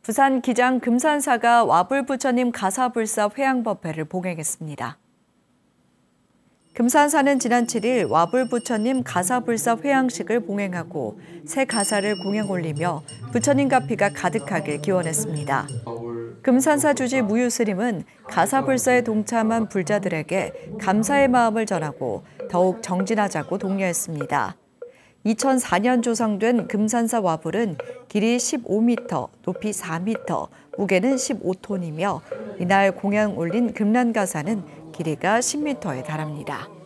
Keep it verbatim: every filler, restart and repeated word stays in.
부산 기장 금산사가 와불부처님 가사불사 회양법회를 봉행했습니다. 금산사는 지난 칠 일 와불부처님 가사불사 회양식을 봉행하고 새 가사를 공양 올리며 부처님 가피가 가득하길 기원했습니다. 금산사 주지 무유스님은 가사불사에 동참한 불자들에게 감사의 마음을 전하고 더욱 정진하자고 독려했습니다. 이천사 년 조성된 금산사 와불은 길이 십오 미터, 높이 사 미터, 무게는 십오 톤이며 이날 공양 올린 금란가사는 길이가 십 미터에 달합니다.